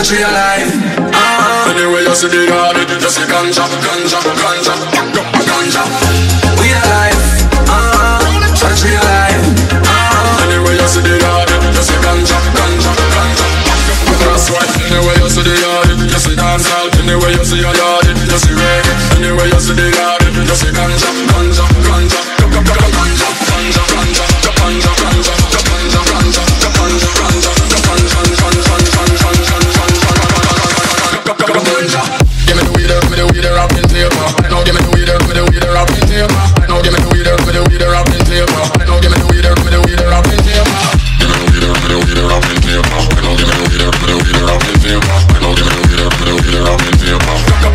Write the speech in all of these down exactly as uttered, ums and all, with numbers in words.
she alive. Uh, anyway, you see the yard, you see ganja, ganja, ganja, ganja. We alive. Uh, and she alive. Uh, anyway, you see the yard, you see ganja, ganja, ganja. That's right. Anyway, you see the yard, you see dancehall. Anyway, you see a yard, you see reggae. Anyway, you see the yard, you see ganja, ganja, ganja, ganja, ganja, ganja, ganja, ganja, ganja, ganja, ganja, ganja, ganja. Give me the weed, give me the weed, rapping paper. I know, give me the weed, give me the weed, rapping paper. I know, give me the weed, give me the weed, rapping paper. I know, give me the weed, give me the weed, rapping paper. Give me the weed, give me the weed, rapping paper. I know, give me the weed, give me the weed, rapping paper. I know, give me the weed, give me the weed, rapping paper.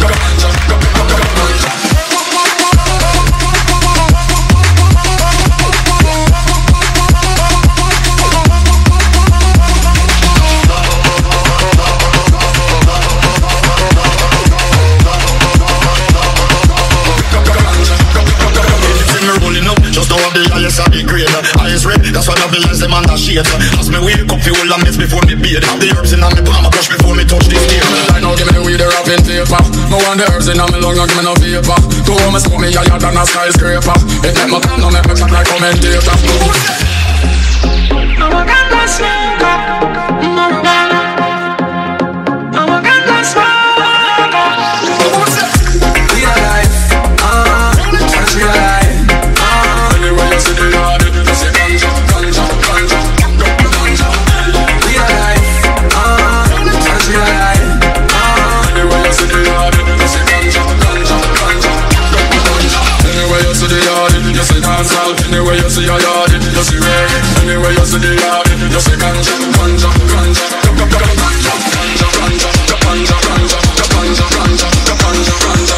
Highest of the grade, highest rate. That's why I realize them on the shades. As me wake up, fuel and mess before me beard. The herbs in my palm, I crush before me touch this gear. I know, give me the weed, the rapping paper. No one the herbs in my lung, no give me no vapor. Go home and smoke me higher than a skyscraper. It make me come, no make me chat like commentator. I'm a Ganja smoker. I'm a Ganja. I'm a Ganja smoker. We alive, ah, and she alive. You see the yard, you see ganja, ganja, ganja, ganja. We alive, ah, and she alive, ah. Anyway you see the yard, you see ganja, ganja, ganja, ganja. Anyway you see the yard, you see dancehall. Anyway you see a yard, you see reggae. Anyway you see the yard, you see ganja, ganja, ganja, ganja, ganja, ganja, ganja, ganja, ganja, ganja, ganja, ganja, ganja, ganja.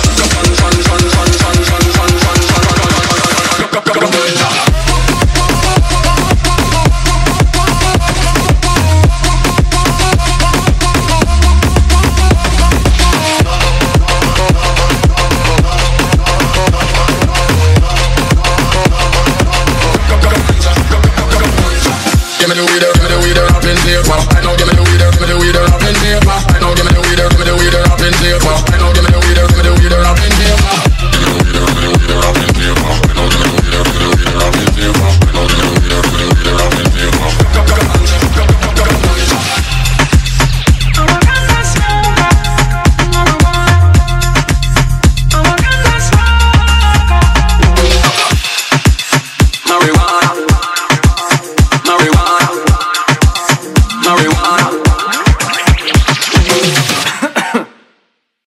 Give me the weed, give me the weed, rapping paper.